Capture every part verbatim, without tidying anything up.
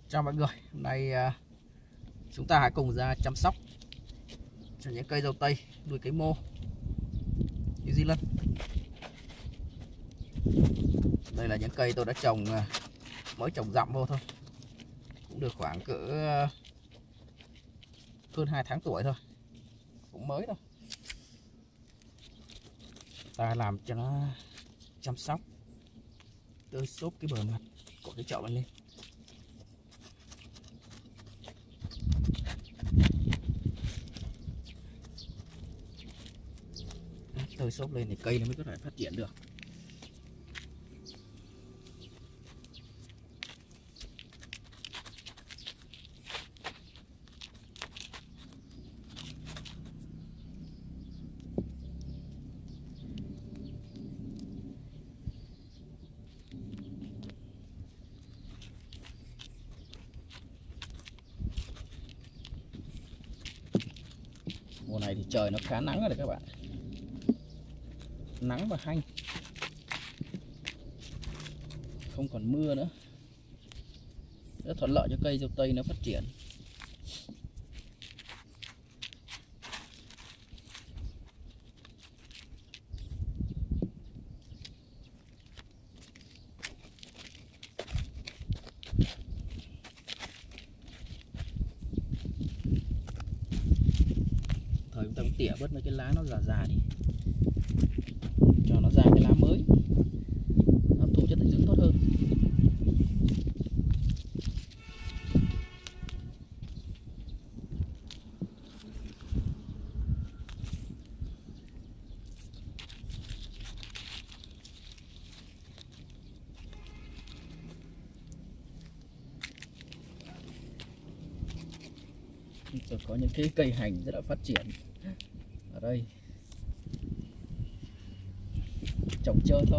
Chào mọi người, hôm nay uh, chúng ta hãy cùng ra chăm sóc cho những cây dâu tây nuôi cấy mô New Zealand. Đây là những cây tôi đã trồng, uh, mới trồng dặm vô thôi, cũng được khoảng cỡ uh, hơn hai tháng tuổi thôi, cũng mới thôi. Ta làm cho nó chăm sóc, tơi xốp cái bờ mặt của cái chậu lên. Tơi xốp lên thì cây nó mới có thể phát triển được. Mùa này thì trời nó khá nắng rồi đấy các bạn, nắng và hanh, không còn mưa nữa, rất thuận lợi cho cây dâu tây nó phát triển. Thời chúng ta cũng tỉa bớt mấy cái lá nó già già đi, cho nó ra cái lá mới, hấp thụ chất dinh dưỡng tốt hơn. Rồi có những cái cây hành rất là phát triển ở đây, trồng chơi thôi.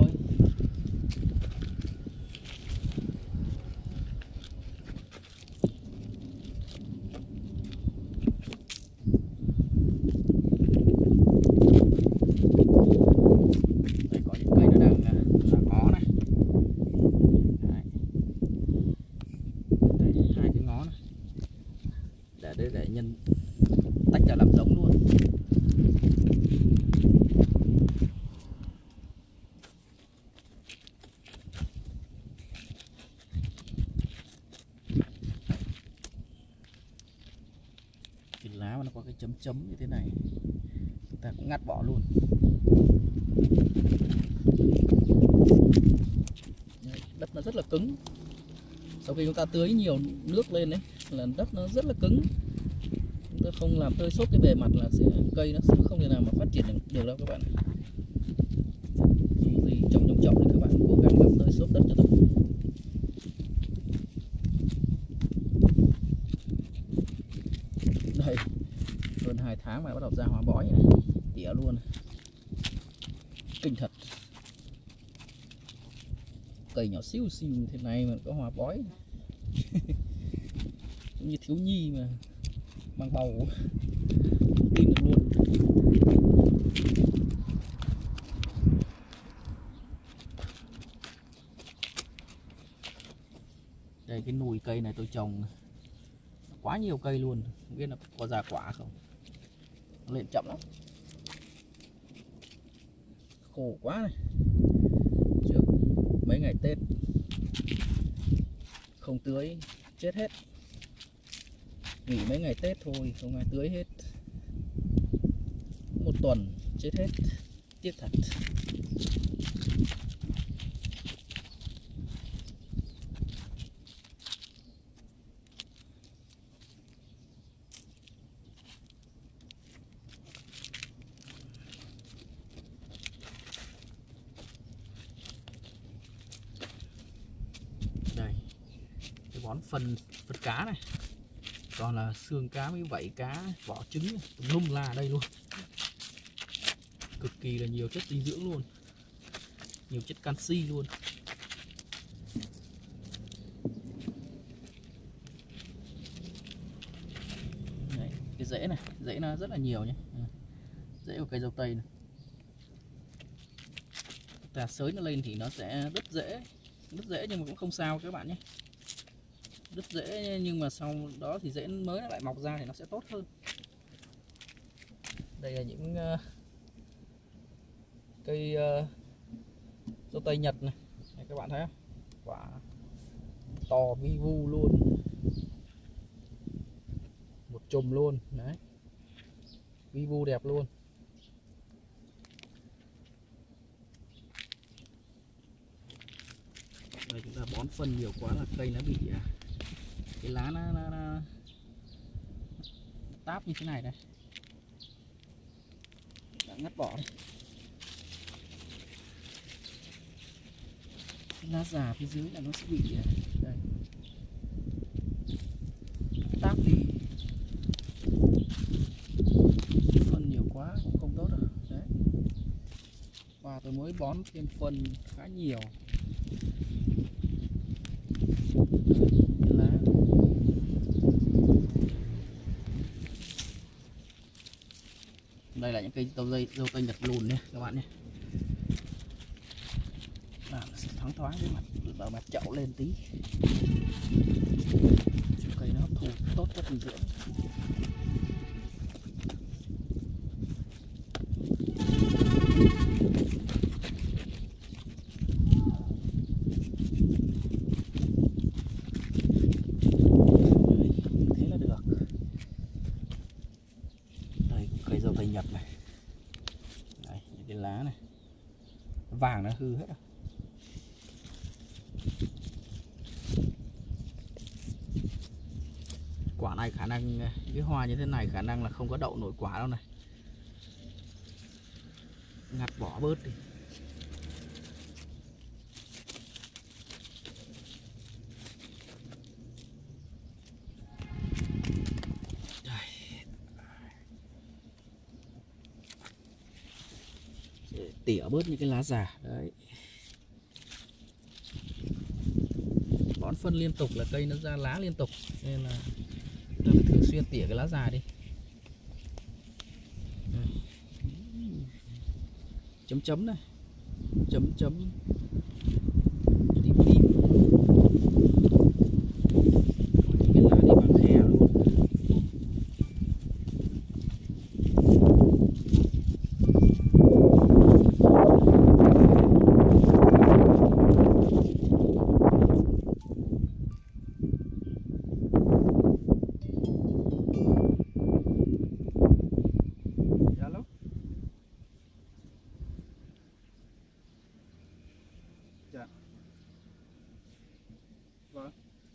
Đây có những cây nó đang là ngó này. Đấy. Đây, hai cái ngó này. Để để, để nhân tách ra làm giống luôn. Cái lá mà nó có cái chấm chấm như thế này, chúng ta cũng ngắt bỏ luôn. Đấy, đất nó rất là cứng. Sau khi chúng ta tưới nhiều nước lên đấy là đất nó rất là cứng. Chúng ta không làm tơi xốp cái bề mặt là sẽ, cây nó sẽ không thể nào mà phát triển được, được đâu các bạn. Dù gì trồng trong chậu thì các bạn cố gắng làm tơi xốp đất cho tôi. Đây, hơn hai tháng mà bắt đầu ra hoa bói này, tỉa luôn, kinh thật. Cây nhỏ xíu xíu như thế này mà có hoa bói. Cũng như thiếu nhi mà mang bầu, không tin được luôn. Đây, cái nùi cây này tôi trồng quá nhiều cây luôn, không biết là có ra quả không. Nó lên chậm lắm, khổ quá này. Trước mấy ngày Tết không tưới chết hết, nghỉ mấy ngày Tết thôi không ai tưới hết, một tuần chết hết, tiếc thật. Đây, cái bón phân phân cá này, còn là xương cá với vảy cá, vỏ trứng lum la ở đây luôn, cực kỳ là nhiều chất dinh dưỡng luôn, nhiều chất canxi luôn. Đấy, cái rễ này, rễ nó rất là nhiều nhé, rễ của cây dâu tây này. Ta xới nó lên thì nó sẽ rất dễ, rất dễ nhưng mà cũng không sao các bạn nhé. đứt rễ, nhưng mà sau đó thì rễ mới nó lại mọc ra thì nó sẽ tốt hơn. Đây là những uh, cây uh, dâu tây Nhật này. Này các bạn thấy không, quả to vi vu luôn, một chùm luôn đấy, vi vu đẹp luôn. Đây chúng ta bón phân nhiều quá là cây nó bị cái lá nó, nó, nó táp như thế này đây, đã ngắt bỏ đi. Cái lá già phía dưới là nó sẽ bị đây táp đi, phân nhiều quá cũng không tốt rồi đấy. Và tôi mới bón thêm phân khá nhiều. Lá đây là những cây dâu tây dâu tây Nhật lùn nhé các bạn nhé, làm nó sẽ thoáng thoáng cái mặt vào mặt chậu lên tí, cây nó hấp thụ tốt chất dinh dưỡng. Thế là được. Đây cây dâu tây Nhật này, đây, những cái lá này vàng nó hư hết rồi. Quả này khả năng cái hoa như thế này khả năng là không có đậu nổi quả đâu này, ngắt bỏ bớt đi. Để tỉa bớt những cái lá già đấy. Bón phân liên tục là cây nó ra lá liên tục, nên là thường xuyên tỉa cái lá già đi. Đây. Chấm chấm này, chấm chấm tím tím, cái lá đi bằng khe luôn. Dạ. Vâng.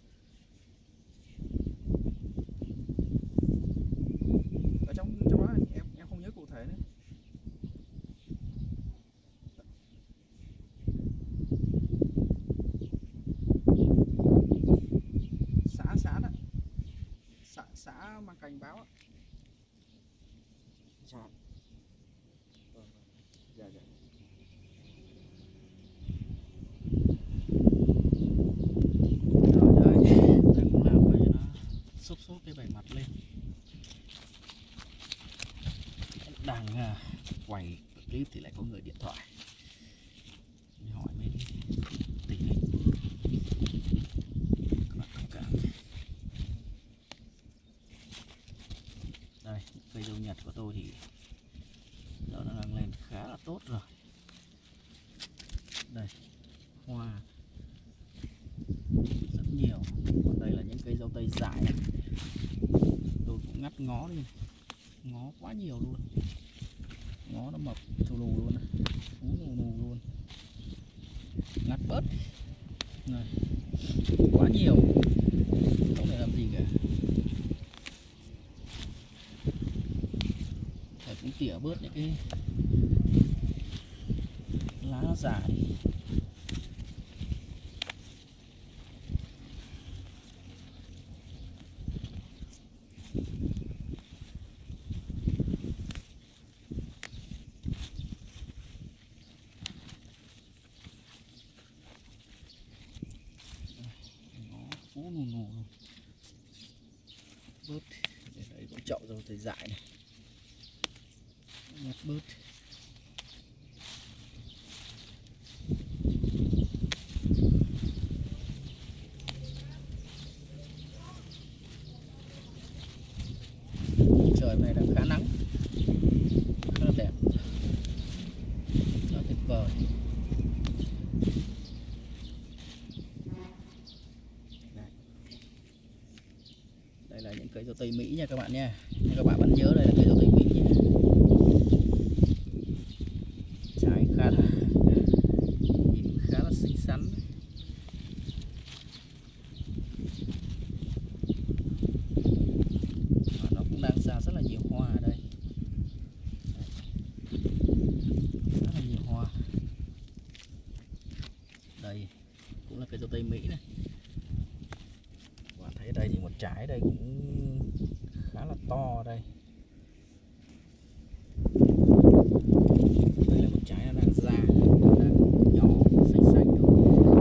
Ở trong trong đó em em không nhớ cụ thể nữa. Xã xã đó. Xã xã mang cảnh báo á. Dạ. Vâng. Dạ dạ. Xúc xúc cái bề mặt lên. Đang uh, quay clip thì lại có người điện thoại hỏi mấy tình hình, các bạn thông cảm. Đây cây dâu Nhật của tôi thì giờ nó đang lên khá là tốt rồi. Đây hoa rất nhiều. Còn đây là những cây dâu tây dại này. Tôi cũng ngắt ngó đi, ngó quá nhiều luôn, ngó nó mập thù lù luôn này, ú lù lù luôn, ngắt bớt này, quá nhiều không thể làm gì cả. Thầy cũng tỉa bớt những cái lá nó già đi. Ú nù nù luôn. Bớt để đấy có chậu dâu tây dại này, ngắt bớt. rồi. Đây. Đây là những cây dâu tây Mỹ nha các bạn nha. Nhưng các bạn vẫn nhớ đây là cây dâu tây Mỹ nha. Trái khá là nhìn khá là xinh xắn. Và nó cũng đang ra rất là nhiều hoa ở đây. Rất là nhiều hoa. Đây cũng là cây dâu tây Mỹ này. Các bạn thấy ở đây thì một trái đây cũng khá là to đây. Đây là một trái nó đang ra, đang nhỏ, xanh xanh thôi.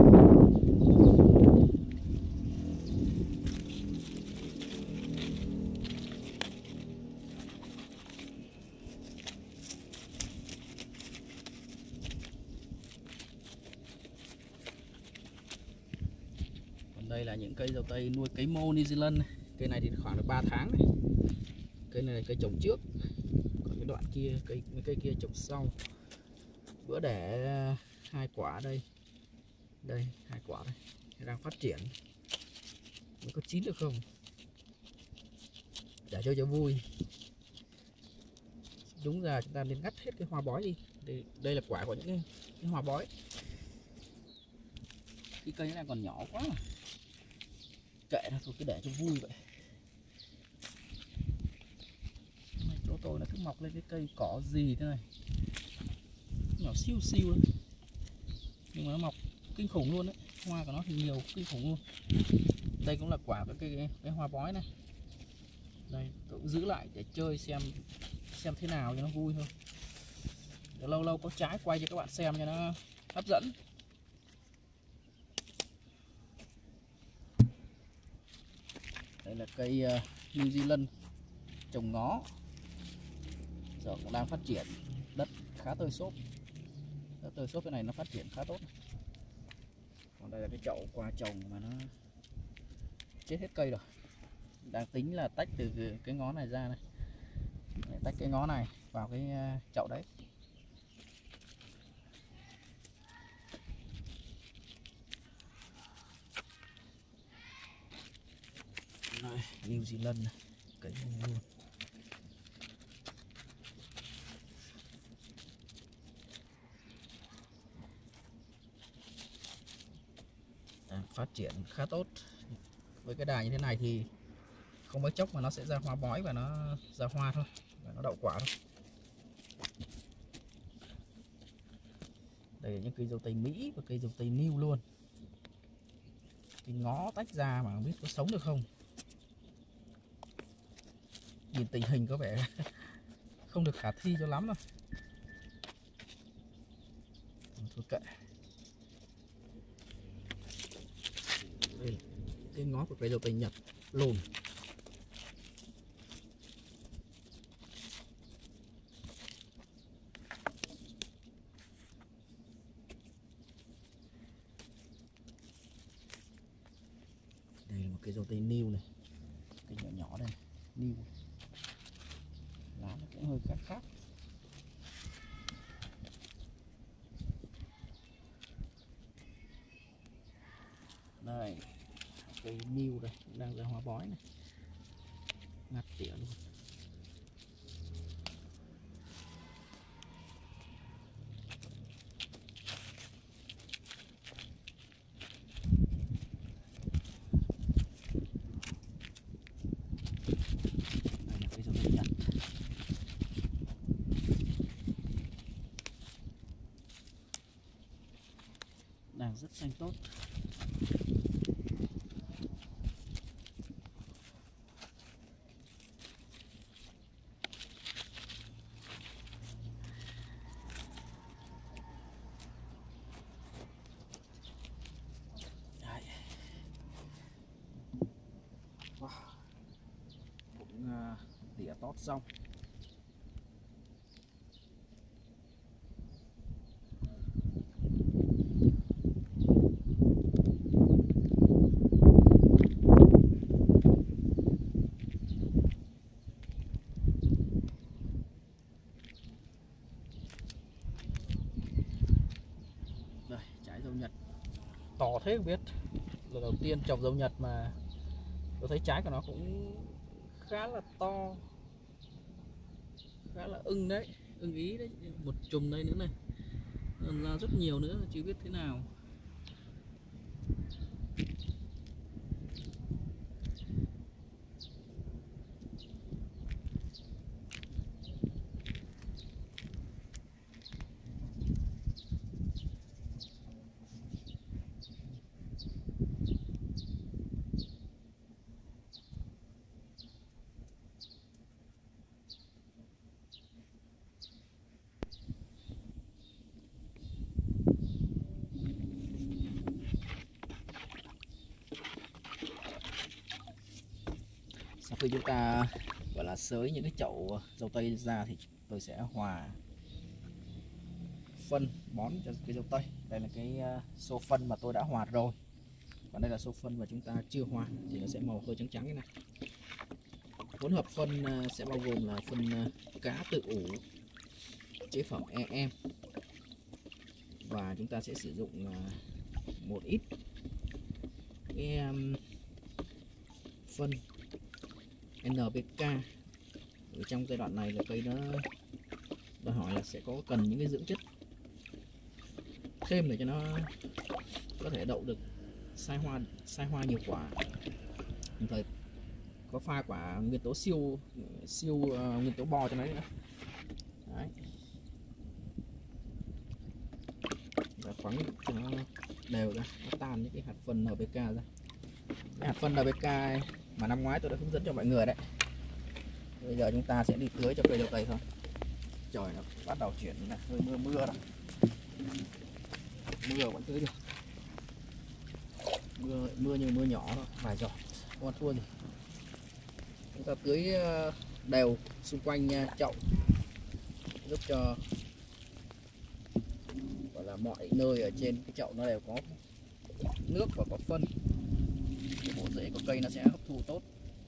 Còn đây là những cây dâu tây nuôi cấy mô New Zealand này. Cây này thì khoảng được ba tháng này. Cây này là cây trồng trước. Còn cái đoạn kia, cây mấy cây kia trồng sau. Bữa để hai quả đây. Đây, hai quả đây. Đang phát triển. Mới có chín được không? Để cho cho vui. Đúng ra chúng ta nên ngắt hết cái hoa bói đi. Đây, đây là quả của những cái, cái hoa bói. Cái cây này còn nhỏ quá. Kệ nó thôi, cứ để cho vui vậy. Chỗ tôi nó cứ mọc lên cái cây cỏ gì thế này, nhỏ siêu siêu đấy. Nhưng mà nó mọc kinh khủng luôn đấy. Hoa của nó thì nhiều kinh khủng luôn. Đây cũng là quả của cái, cái, cái hoa bói này. Đây tôi cũng giữ lại để chơi xem xem thế nào cho nó vui thôi. Để lâu lâu có trái quay cho các bạn xem cho nó hấp dẫn. Đây là cây uh, New Zealand trồng ngó. Giờ cũng đang phát triển, đất khá tơi xốp. Đất tơi xốp cái này nó phát triển khá tốt. Còn đây là cái chậu qua trồng mà nó chết hết cây rồi. Đang tính là tách từ cái ngón này ra này. Để tách cái ngón này vào cái chậu đấy. Đây, New Zealand này, cây luôn. Phát triển khá tốt. Với cái đài như thế này thì không mấy chốc mà nó sẽ ra hoa bói và nó ra hoa thôi, và nó đậu quả thôi. Đây là những cây dâu tây Mỹ và cây dâu tây New luôn. Cái ngó tách ra mà không biết có sống được không. Nhìn tình hình có vẻ không được khả thi cho lắm đâu. Thôi kệ. Đây, cái ngó của cây dâu tây Nhật lùn. Đây là một cây dâu tây New này, cây nhỏ nhỏ đây, New. Lá nó cũng hơi khác khác. Đây, cây New đây, đang ra hoa bói này. Ngắt tỉa luôn. Đây là cây dâu tây Nhật. Đang rất xanh tốt. Cũng uh, tỉa tót xong. Dâu Nhật to thế không biết. Lần đầu tiên trồng dâu Nhật mà tôi thấy trái của nó cũng khá là to, khá là ưng đấy, ưng ý đấy. Một chùm đây nữa này, ra rất nhiều nữa chưa biết thế nào. Sau khi chúng ta gọi là xới những cái chậu dâu tây ra thì tôi sẽ hòa phân bón cho cái dâu tây. Đây là cái xô phân mà tôi đã hòa rồi, còn đây là xô phân mà chúng ta chưa hòa thì nó sẽ màu hơi trắng trắng như này. Hỗn hợp phân sẽ bao gồm là phân cá tự ủ, chế phẩm e em, và chúng ta sẽ sử dụng một ít cái phân en pê ca. Ở trong giai đoạn này là cây nó đòi hỏi là sẽ có cần những cái dưỡng chất thêm để cho nó có thể đậu được sai hoa sai hoa nhiều quả. Đồng thời có pha quả nguyên tố siêu siêu uh, nguyên tố bo cho nó nữa. Đấy. Và khoáng cho nó đều ra, nó tan những cái hạt phân en pê ca ra. Cái hạt phân en pê ca mà năm ngoái tôi đã hướng dẫn cho mọi người đấy. Bây giờ chúng ta sẽ đi tưới cho cây dâu tây thôi. Trời nó bắt đầu chuyển là hơi mưa mưa rồi. Mưa vẫn tưới được. Mưa mưa nhưng mưa nhỏ thôi, vài giọt, không ăn thua gì. Chúng ta tưới đều xung quanh chậu, giúp cho gọi là mọi nơi ở trên cái chậu nó đều có nước và có phân. Cái bộ rễ của cây nó sẽ hấp thu tốt.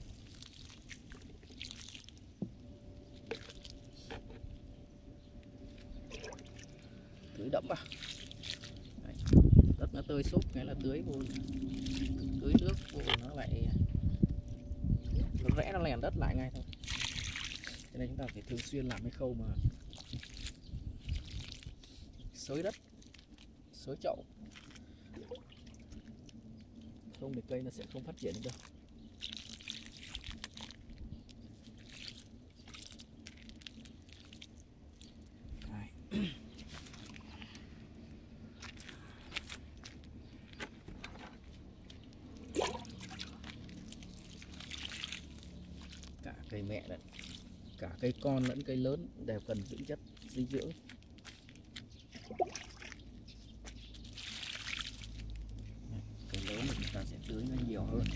Tưới đẫm vào. Đấy. Đất nó tơi xốp cái là tưới vô, tưới nước vô nó lại nó rẽ, nó lèn đất lại ngay thôi. Cho nên chúng ta phải thường xuyên làm cái khâu mà xới đất, xới chậu, không thì cây nó sẽ không phát triển được đâu. Cả cây mẹ đấy, cả cây con lẫn cây lớn đều cần dưỡng chất dinh dưỡng. Cây lớn thì chúng ta sẽ tưới nó nhiều hơn.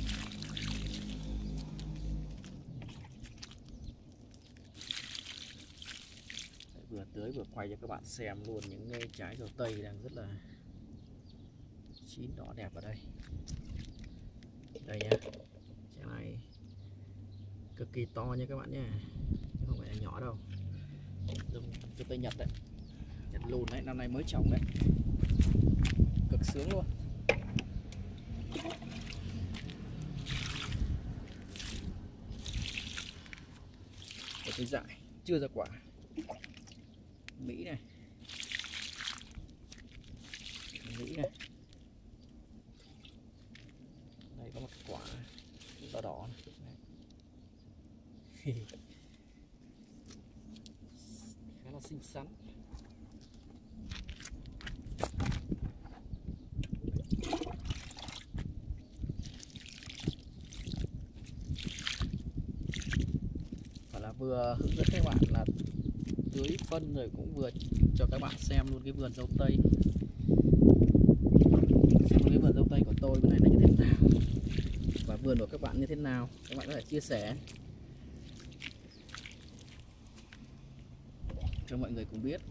Đấy, vừa tưới vừa quay cho các bạn xem luôn những cái trái dâu tây đang rất là chín đỏ đẹp ở đây. Đây nhá, trái này cực kỳ to nha các bạn nhé, không phải là nhỏ đâu. Dâu tây Nhật đấy, Nhật lùn đấy, năm nay mới trồng đấy, cực sướng luôn. Dâu tây dại chưa ra quả, Mỹ này, Mỹ này, đây có một quả đỏ đỏ này. Khá là xinh xắn. Và là vừa hướng dẫn các bạn là tưới phân rồi cũng vừa cho các bạn xem luôn cái vườn dâu tây, xem cái vườn dâu tây của tôi bên này là như thế nào và vườn của các bạn như thế nào, các bạn có thể chia sẻ cho mọi người cùng biết.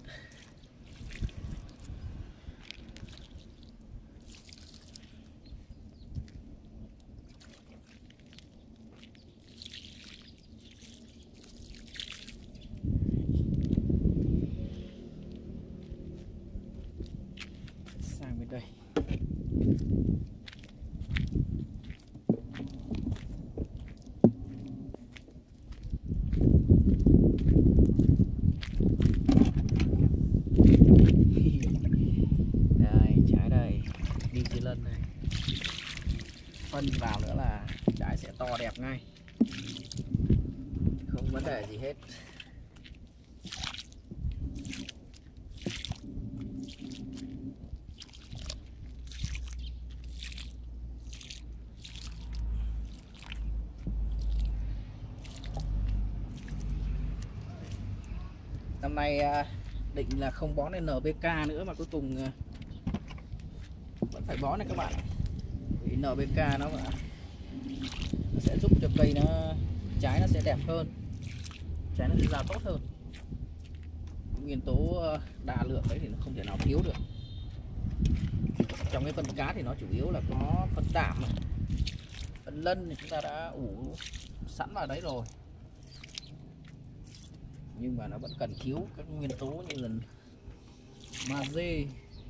Sang bên đây Đây, trái đây, New Zealand này. Phân vào nữa là trái sẽ to đẹp ngay, không vấn đề gì hết. Năm nay định là không bón en pê ca nữa mà cuối cùng vẫn phải bón này các bạn. Vì en pê ca nó, nó sẽ giúp cho cây nó trái nó sẽ đẹp hơn, trái nó sẽ ra tốt hơn. Nguyên tố đa lượng đấy thì nó không thể nào thiếu được. Trong cái phân cá thì nó chủ yếu là có phân đạm này, phân lân thì chúng ta đã ủ sẵn vào đấy rồi, nhưng mà nó vẫn cần thiếu các nguyên tố như là magie,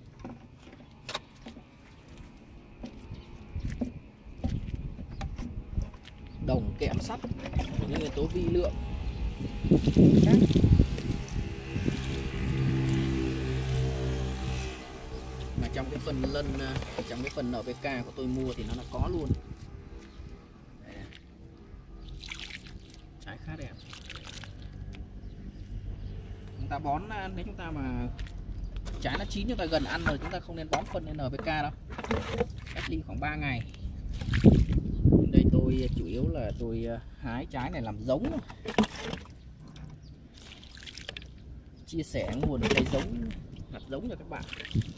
đồng, kẽm, sắt, những nguyên tố vi lượng khác. Mà trong cái phần lân, trong cái phần en pê ca của tôi mua thì nó là có luôn. Đây này. Trái khá đẹp. Chúng ta bón, nếu chúng ta mà trái nó chín chúng ta gần ăn rồi, chúng ta không nên bón phân en pê ca đâu, cách ly khoảng ba ngày. Đây tôi chủ yếu là tôi hái trái này làm giống, chia sẻ nguồn cây giống, hạt giống cho các bạn.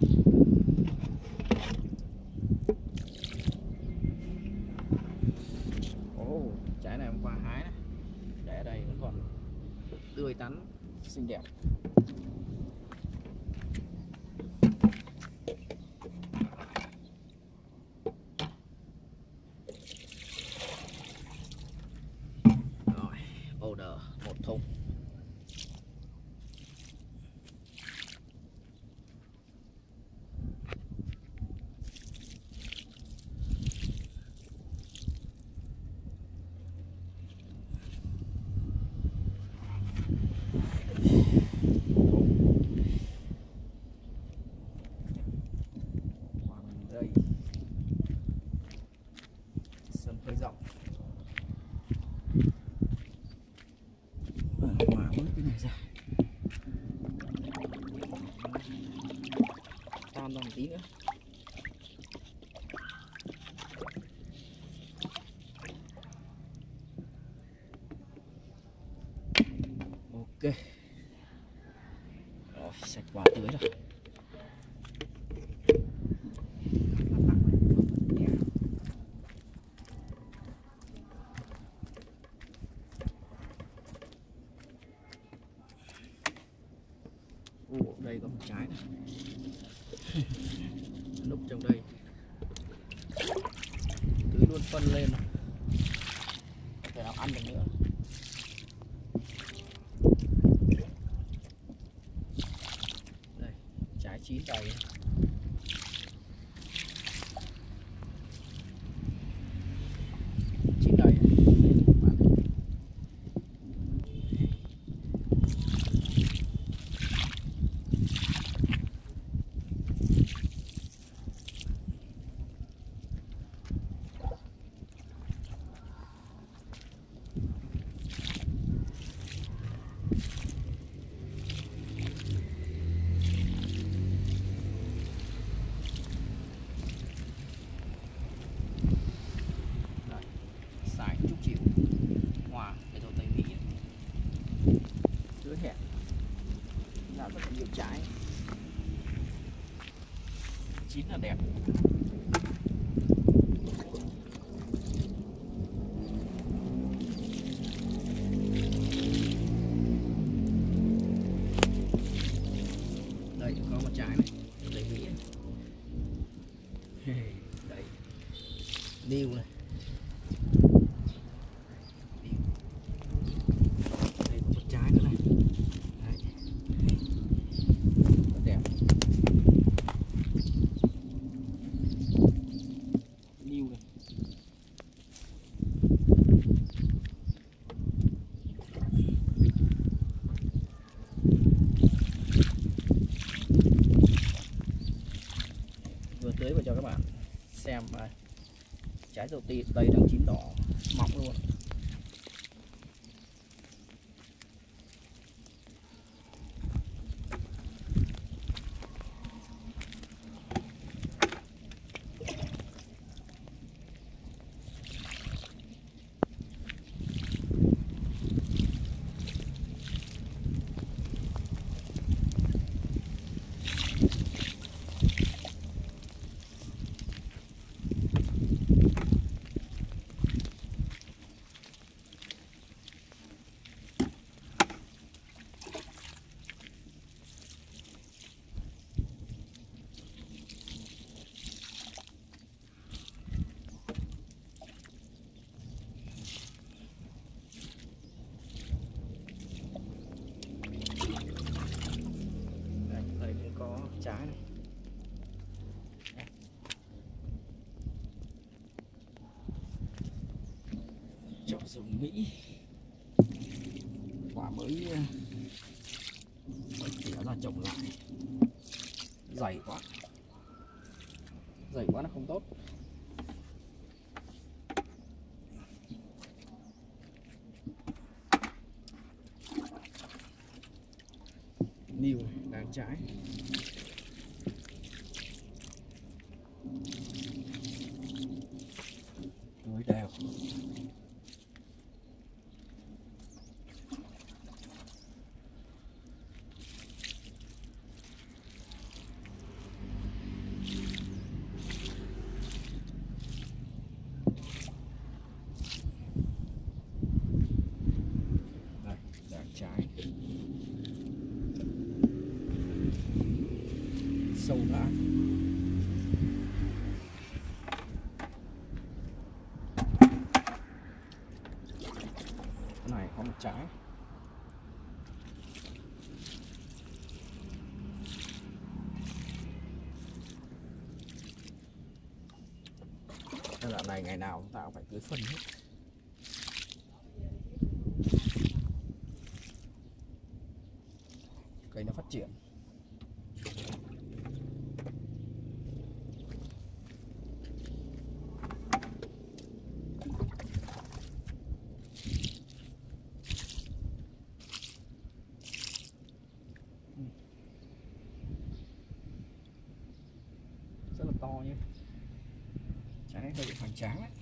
Ồ, oh, trái này hôm qua hái này, để ở đây vẫn còn tươi tắn, xinh đẹp. Rồi, order một thùng. Sân hơi rộng. Hòa bớt cái này ra, tan ra một tí nữa. Ok, rồi sạch quả tưới rồi. Ồ, đây có một trái này. Núp trong đây, tưới luôn phân lên rồi, không thể nào ăn được nữa. Đây, trái chín đầy. Chín đầy. Trái chín là đẹp. Đây có một trái này, đầy Mỹ này. Đấy, niu này. Đây có một trái nữa này. Đấy. Rất đẹp. tưới vào cho các bạn xem mà trái dầu tây tây đang chín đỏ mọng luôn. Trái này chậu rừng Mỹ quả mới mới tỉa ra trồng lại, dày quá dày quá nó không tốt. Niu đang trái tưới đều. Đây, đang trái sâu lá. Này có một trái nên là này ngày nào chúng ta cũng phải tưới phân hết. Cây nó phát triển. Rất là to nhé. Trái này hơi bị hoành tráng đấy.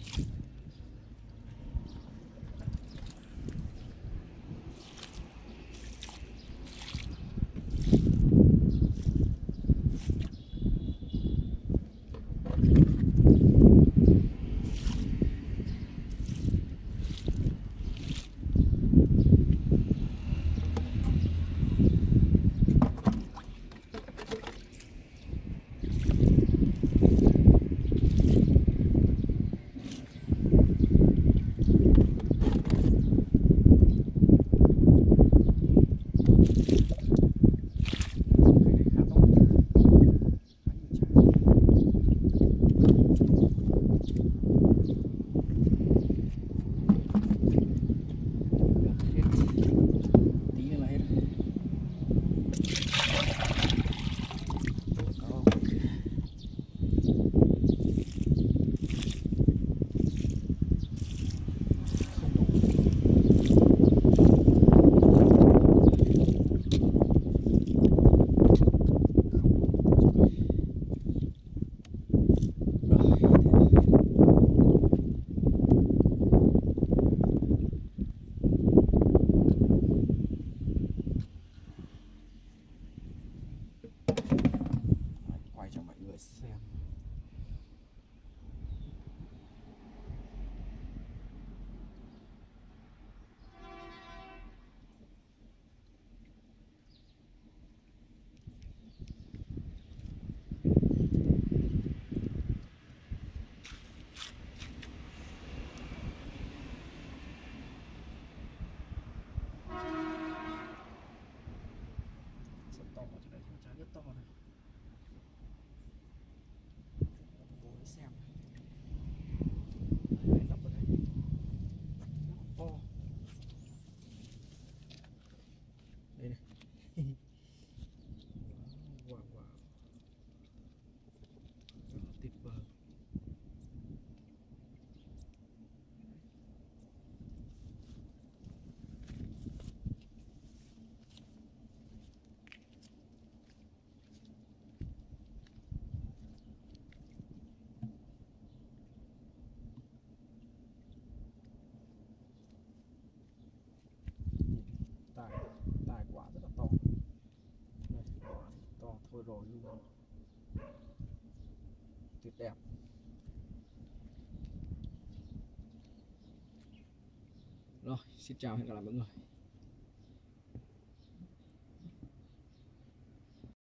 Xem rất to, chỗ này trái rất to này. đẹp. Rồi, xin chào, hẹn gặp lại mọi người.